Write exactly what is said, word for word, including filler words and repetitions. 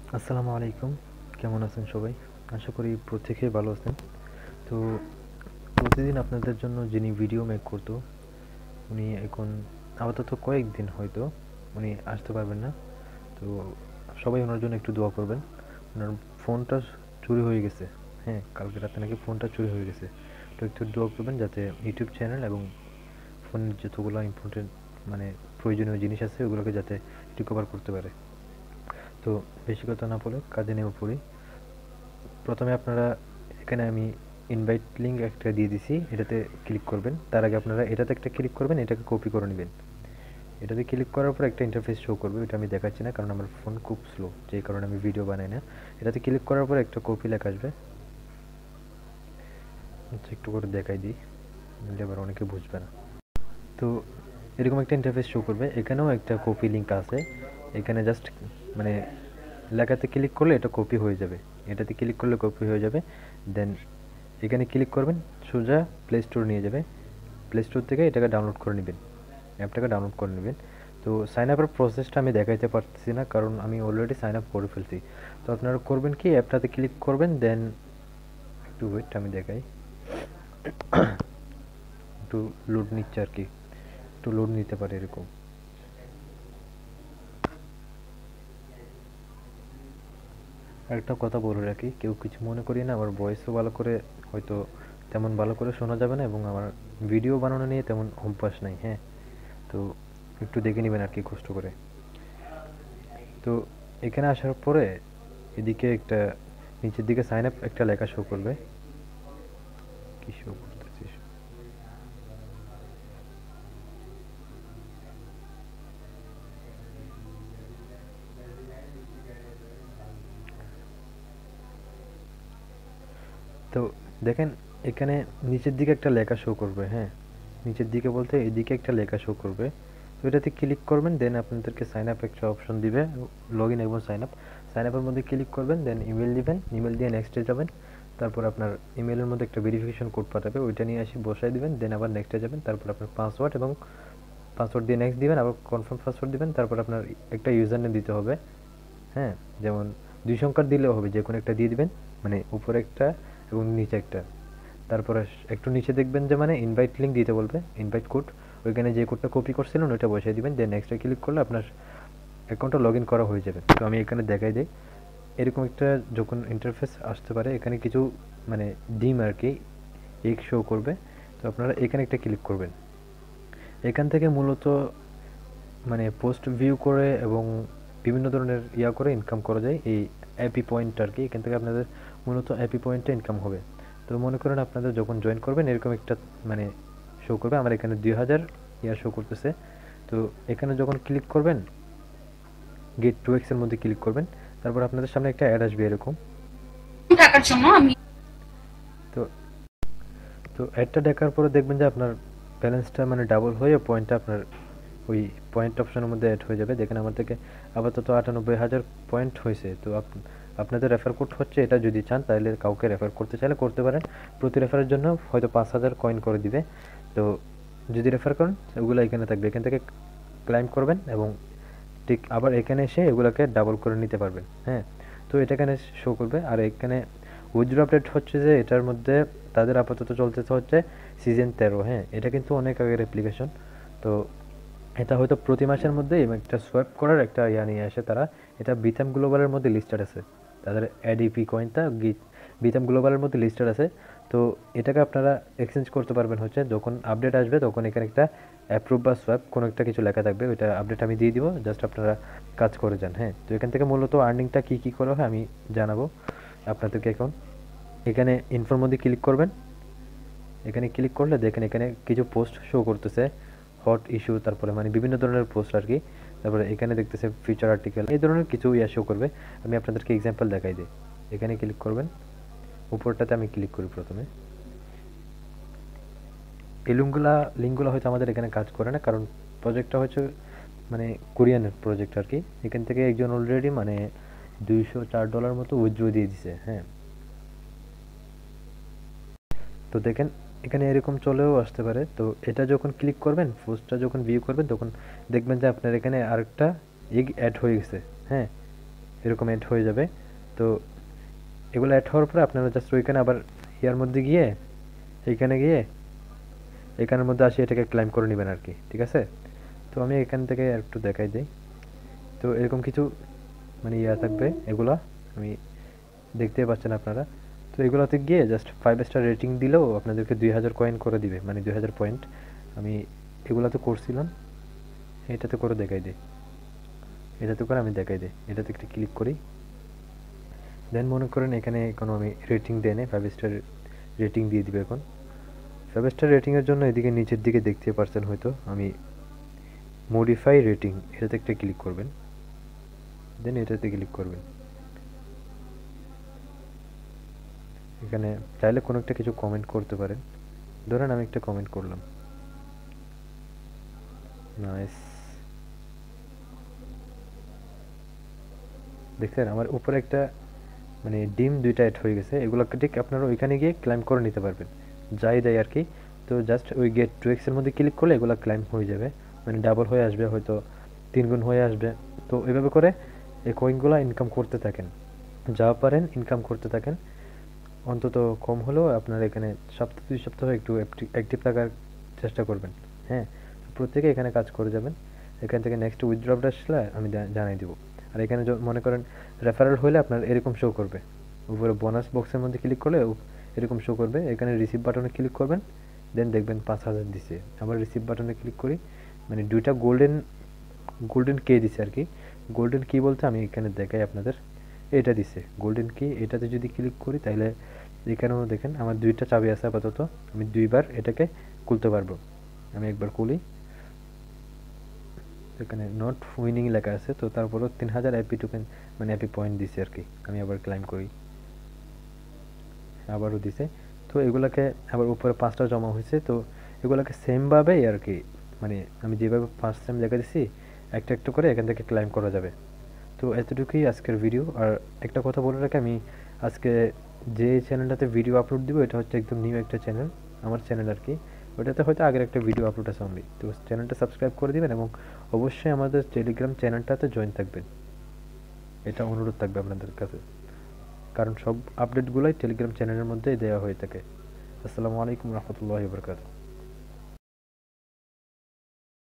আসসালামু আলাইকুম। কেমন আছেন সবাই? আশা করি প্রত্যেকেই ভালো আছেন। তো প্রতিদিন আপনাদের জন্য যিনি ভিডিও মেক করতো উনি এখন আপাতত কয়েকদিন হয়তো উনি আসতে পারবেন না। তো সবাই ওনার জন্য একটু দোয়া করবেন। ওনার ফোনটা চুরি হয়ে গেছে। হ্যাঁ, কালকে রাতে নাকি ফোনটা চুরি হয়ে গেছে। তো একটু দোয়া করবেন যাতে ইউটিউব চ্যানেল এবং ফোনের যতগুলো ইম্পর্টেন্ট মানে প্রয়োজনীয় জিনিস আছে ওগুলোকে যাতে রিকভার করতে পারে। তো বেশি কথা না বলে কাজে নেমে পড়ি। প্রথমে আপনারা এখানে আমি ইনভাইট লিঙ্ক একটা দিয়ে দিছি, এটাতে ক্লিক করবেন। তার আগে আপনারা এটাতে একটা ক্লিক করবেন, এটাকে কপি করে নেবেন। এটাতে ক্লিক করার পর একটা ইন্টারফেস শো করবে, ওটা আমি দেখাচ্ছি না কারণ আমার ফোন খুব স্লো, যেই কারণে আমি ভিডিও বানাই না। এটাতে ক্লিক করার পর একটা কপি লেখা আসবে, আচ্ছা একটু করে দেখাই দিই, নাহলে আবার অনেকে বুঝবে না। তো এরকম একটা ইন্টারফেস শো করবে, এখানেও একটা কপি লিঙ্ক আছে। এখানে জাস্ট মানে লেখাতে ক্লিক করলে এটা কপি হয়ে যাবে, এটাতে ক্লিক করলে কপি হয়ে যাবে। দেন এখানে ক্লিক করবেন, সোজা প্লে স্টোর নিয়ে যাবে। প্লে স্টোর থেকে এটাকে ডাউনলোড করে নেবেন, অ্যাপটাকে ডাউনলোড করে নেবেন। তো সাইন আপের প্রসেসটা আমি দেখাইতে পারতেছি না কারণ আমি অলরেডি সাইন আপ করে ফেলছি। তো আপনারা করবেন কি, অ্যাপটাতে ক্লিক করবেন, দেন একটু ওয়েট আমি দেখাই, একটু লোড নিচ্ছে আর কি, একটু লোড নিতে পারে এরকম। একটা কথা বলে রাখি, কেউ কিছু মনে করি না, আমার ভয়েসও ভালো করে হয়তো তেমন ভালো করে শোনা যাবে না এবং আমার ভিডিও বানানো নিয়ে তেমন অভ্যাস নাই। হ্যাঁ, তো একটু দেখে নেবেন আর কি কষ্ট করে। তো এখানে আসার পরে এদিকে একটা নিচের দিকে সাইন আপ একটা লেখা শো করবে, কি শো করতেছিস। তো দেখেন এখানে নিচের দিকে একটা লেখা শো করবে। হ্যাঁ, নিচের দিকে বলতে এদিকে একটা লেখা শো করবে। তো এটাতে ক্লিক করবেন, দেন আপনাদেরকে সাইন আপ একটা অপশন দিবে, লগ ইন এবং সাইন আপ। সাইন আপের মধ্যে ক্লিক করবেন, দেন ইমেল দিবেন, ইমেল দিয়ে নেক্সটে যাবেন। তারপর আপনার ইমেলের মধ্যে একটা ভেরিফিকেশন কোড পাঠাবে, ওইটা নিয়ে এসে বসায় দিবেন, দেন আবার নেক্সটে যাবেন। তারপর আপনার পাসওয়ার্ড এবং পাসওয়ার্ড দিয়ে নেক্সট দিবেন, আবার কনফার্ম পাসওয়ার্ড দিবেন। তারপর আপনার একটা ইউজার নেম দিতে হবে। হ্যাঁ, যেমন দুই সংখ্যার দিলেও হবে, যে কোনো একটা দিয়ে দিবেন, মানে উপরে একটা এবং নিচে একটা। তারপরে একটু নিচে দেখবেন যে মানে ইনভাইট লিঙ্ক দিতে বলবে, ইনভাইট কোড, ওইখানে যে কোডটা কপি করছিলেন ওইটা বসিয়ে দিবেন, দেন নেক্সটে ক্লিক করলে আপনার অ্যাকাউন্টটা লগ ইন করা হয়ে যাবে। তো আমি এখানে দেখাই দিই, এরকম একটা যখন ইন্টারফেস আসতে পারে, এখানে কিছু মানে ডিম আর কি এক শো করবে। তো আপনারা এখানে একটা ক্লিক করবেন। এখান থেকে মূলত মানে পোস্ট ভিউ করে এবং বিভিন্ন ধরনের ইয়া করে ইনকাম করা যায়, এই অ্যাপি পয়েন্ট আর কি। এখান থেকে আপনাদের মূলত অ্যাপি পয়েন্টে ইনকাম হবে। তো মনে করেন আপনাদের যখন জয়েন করবেন এরকম একটা মানে শো করবে, আমার এখানে দুই হাজার ইয়ার শো করতেছে। তো এখানে যখন ক্লিক করবেন, গেট টু এক্সের মধ্যে ক্লিক করবেন, তারপর আপনাদের সামনে একটা অ্যাড আসবে এরকম টাকার জন্য আমি তো তো অ্যাডটা দেখার পরে দেখবেন যে আপনার ব্যালেন্সটা মানে ডাবল হয়ে পয়েন্টটা আপনার ওই পয়েন্ট অপশনের মধ্যে অ্যাড হয়ে যাবে। দেখেন আমার থেকে আপাতত আটানব্বই হাজার পয়েন্ট হয়েছে। তো আপনাদের রেফার কোড হচ্ছে এটা, যদি চান তাহলে কাউকে রেফার করতে চাইলে করতে পারেন। প্রতি রেফারের জন্য হয়তো পাঁচ হাজার কয়েন করে দিবে। তো যদি রেফার করেন ওগুলো এখানে থাকবে, এখান থেকে ক্লাইম করবেন এবং ঠিক আবার এখানে এসে এগুলোকে ডাবল করে নিতে পারবেন। হ্যাঁ, তো এটা এখানে শো করবে। আর এখানে উইথড্র আপডেট হচ্ছে যে এটার মধ্যে তাদের আপাতত চলতেছে হচ্ছে সিজন তেরো। হ্যাঁ, এটা কিন্তু অনেক আগের অ্যাপ্লিকেশন। তো এটা হয়তো প্রতি মাসের মধ্যে একটা সোয়াইপ করার একটা ইয়া নিয়ে আসে তারা। এটা বিথাম গ্লোবালের মধ্যে লিস্টেড আছে, তাদের এডিপি কয়েনটা বিথাম গ্লোবালের মধ্যে লিস্টেড আছে। তো এটাকে আপনারা এক্সচেঞ্জ করতে পারবেন হচ্ছে যখন আপডেট আসবে, তখন এখানে একটা অ্যাপ্রুভ বা সোয়াইপ কোনো একটা কিছু লেখা থাকবে, ওইটা আপডেট আমি দিয়ে দিব, জাস্ট আপনারা কাজ করে যান। হ্যাঁ, তো এখান থেকে মূলত আর্নিংটা কী কী করা হয় আমি জানাবো আপনাদেরকে এখন। এখানে ইনফোর মধ্যে ক্লিক করবেন, এখানে ক্লিক করলে দেখেন এখানে কিছু পোস্ট শো করতেছে, হট ইস্যু, তারপরে মানে বিভিন্ন ধরনের পোস্ট আর কি। তারপরে এখানে দেখতেছে ফিচার আর্টিকেল, এই ধরনের কিছু ইয়া শো করবে। আমি আপনাদেরকে এক্সাম্পল দেখাই দিই। এখানে ক্লিক করবেন, উপরটাতে আমি ক্লিক করি প্রথমে। এই লিঙ্কগুলা লিঙ্কগুলো হয়তো আমাদের এখানে কাজ করে না, কারণ প্রজেক্টটা হচ্ছে মানে কোরিয়ানের প্রজেক্ট আর কি। এখান থেকে একজন অলরেডি মানে দুইশো চার ডলার মতো উইথড্র দিয়ে দিছে। হ্যাঁ, তো দেখেন এখানে এরকম চলেও আসতে পারে। তো এটা যখন ক্লিক করবেন, পোস্টটা যখন ভিউ করবেন, তখন দেখবেন যে আপনার এখানে আরেকটা এগ অ্যাড হয়ে গেছে। হ্যাঁ, এরকম অ্যাড হয়ে যাবে। তো এগুলো অ্যাড হওয়ার পরে আপনারা জাস্ট ওইখানে আবার ইয়ার মধ্যে গিয়ে এইখানে গিয়ে এখানের মধ্যে আসি এটাকে ক্লাইম করে নেবেন আর কি, ঠিক আছে? তো আমি এখান থেকে একটু দেখাই দিই। তো এরকম কিছু মানে ইয়া থাকবে, এগুলা আমি দেখতে পাচ্ছেন আপনারা। তো এগুলোতে গিয়ে জাস্ট ফাইভ স্টার রেটিং দিলেও আপনাদেরকে দুই হাজার কয়েন করে দিবে, মানে দুই হাজার পয়েন্ট। আমি এগুলাতে করছিলাম, এটাতে করে দেখাই দিই, এটাতে করে আমি দেখাই দিই। এটাতে একটু ক্লিক করি, দেন মনে করেন এখানে কোনো আমি রেটিং দেয় না, ফাইভ স্টার রেটিং দিয়ে দিবে। এখন ফাইভ স্টার রেটিংয়ের জন্য এদিকে নিচের দিকে দেখতে পারছেন হয়তো, আমি মডিফাই রেটিং এটাতে একটা ক্লিক করবেন, দেন এটাতে ক্লিক করবেন। এখানে চাইলে কোনো একটা কিছু কমেন্ট করতে পারেন, ধরেন আমি একটা কমেন্ট করলাম, নাইস। দেখছেন আমার উপরে একটা মানে ডিম দুইটা অ্যাড হয়ে গেছে। এগুলোকে ঠিক আপনারা ওইখানে গিয়ে ক্লাইম করে নিতে পারবেন, যাই দেয় আর কি। তো জাস্ট ওই গেট টু এক্সের মধ্যে ক্লিক করলে এগুলো ক্লাইম হয়ে যাবে, মানে ডাবল হয়ে আসবে, হয়তো তিন গুণ হয়ে আসবে। তো এইভাবে করে এই কয়েনগুলো ইনকাম করতে থাকেন, যা পারেন ইনকাম করতে থাকেন। অন্তত কম হলেও আপনার এখানে সপ্তাহ দুই সপ্তাহ একটু অ্যাক্টিভ থাকার চেষ্টা করবেন। হ্যাঁ, প্রত্যেকে এখানে কাজ করে যাবেন। এখান থেকে নেক্সট উইথড্রপটা আসলে আমি জানাই দেবো। আর এখানে মনে করেন রেফারেল হলে আপনার এরকম শো করবে, উপরে বোনাস বক্সের মধ্যে ক্লিক করলে এরকম শো করবে। এখানে রিসিভ বাটনে ক্লিক করবেন, দেন দেখবেন পাঁচ হাজার দিছে। আবার রিসিভ বাটনে ক্লিক করি, মানে দুইটা গোল্ডেন গোল্ডেন কে দিছে আর কি। গোল্ডেন কি বলতে আমি এখানে দেখাই আপনাদের, এটা দিছে গোল্ডেন কি। এটাতে যদি ক্লিক করি তাহলে এখানেও দেখেন আমার দুইটা চাবি আছে আপাতত, আমি দুইবার এটাকে খুলতে পারবো। আমি একবার খুলি, এখানে নট উইনিং লেখা আছে, তো তারপরও তিন হাজার এপি টোকেন মানে এপি পয়েন্ট দিছে আর কি। আমি আবার ক্লাইম করি, আবারও দিছে। তো এগুলাকে আবার উপরে পাঁচটা জমা হয়েছে, তো এগুলোকে সেমভাবেই আর কি, মানে আমি যেভাবে ফার্স্ট টাইম দেখা দিচ্ছি একটা একটা করে এখান থেকে ক্লাইম করা যাবে। তো এতটুকুই আজকের ভিডিও। আর একটা কথা বলে রাখি, আমি আজকে যে চ্যানেলটাতে ভিডিও আপলোড দিব এটা হচ্ছে একদম নিউ একটা চ্যানেল, আমার চ্যানেল আর কি। ওটাতে হয়তো আগের একটা ভিডিও আপলোড আছে অনলি। তো চ্যানেলটা সাবস্ক্রাইব করে দিবেন এবং অবশ্যই আমাদের টেলিগ্রাম চ্যানেলটাতে জয়েন থাকবেন, এটা অনুরোধ থাকবে আপনাদের কাছে, কারণ সব আপডেটগুলোই টেলিগ্রাম চ্যানেলের মধ্যেই দেওয়া হয়ে থাকে। আসসালামু আলাইকুম রহমতুল্লাহি ওয়া বারাকাতুহু।